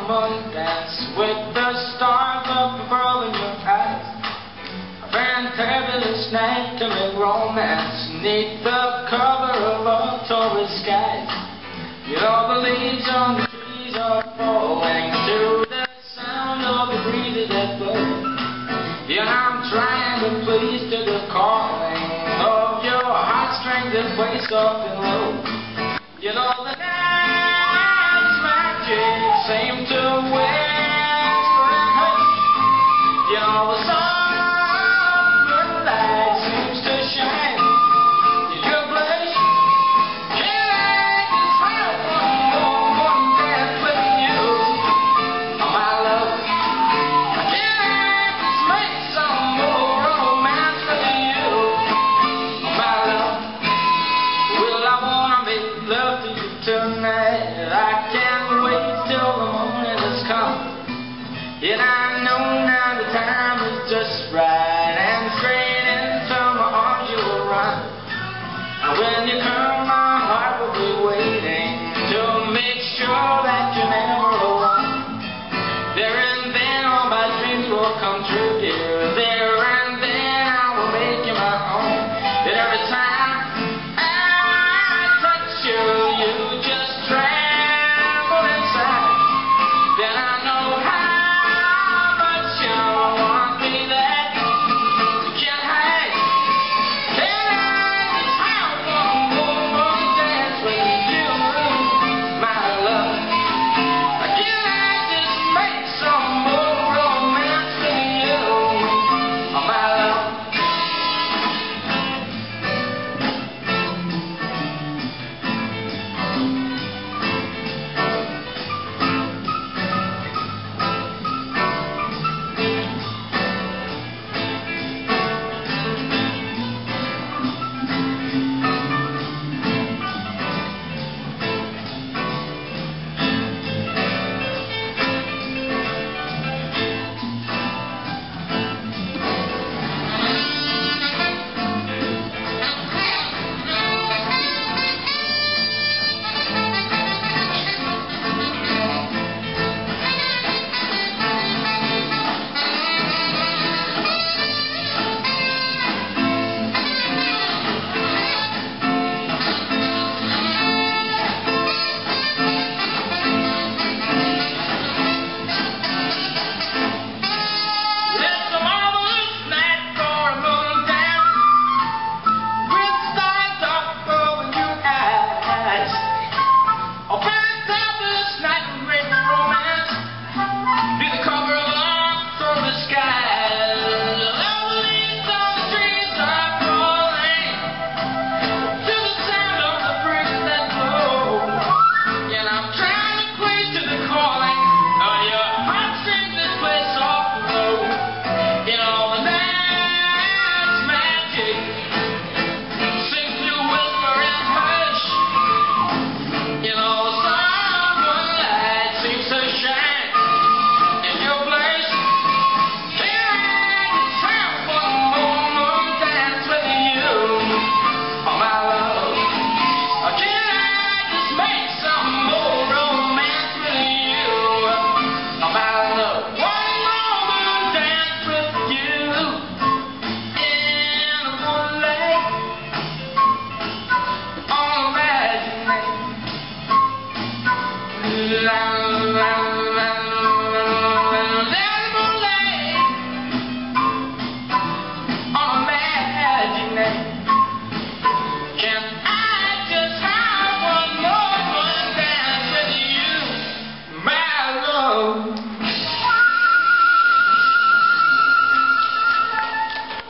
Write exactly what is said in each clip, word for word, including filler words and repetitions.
a Moondance with the stars up above in your eyes. A fantabulous night to make romance neath the cover of October skies. You know the leaves on the trees are falling to the sound of the breezes that blow. Yeah, I'm trying to please to the calling of your heartstrings that play soft and low. You know the night's magic seems to whisper and hush. You know the soft moonlight seems to shine in your blush. Can I just have one more one dance with you, oh my love? Can I just make some more romance with you, oh my love? Well, I wanna make love to you tonight. I can't wait till the morning has come. And I know now the time is just right, and straight into my arms you will run. And when you come, my heart will be waiting to make sure that you're never alone. There and then all my dreams will come true, dear. There and then I will make you my own. And every time I touch you, you just tremble inside. Then I know how much you want me that you can't hide. Can I just have one more more dance with you, my love? Can I just make some more romance with you, oh my love?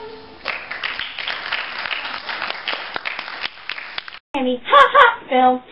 Ha ha, Phil.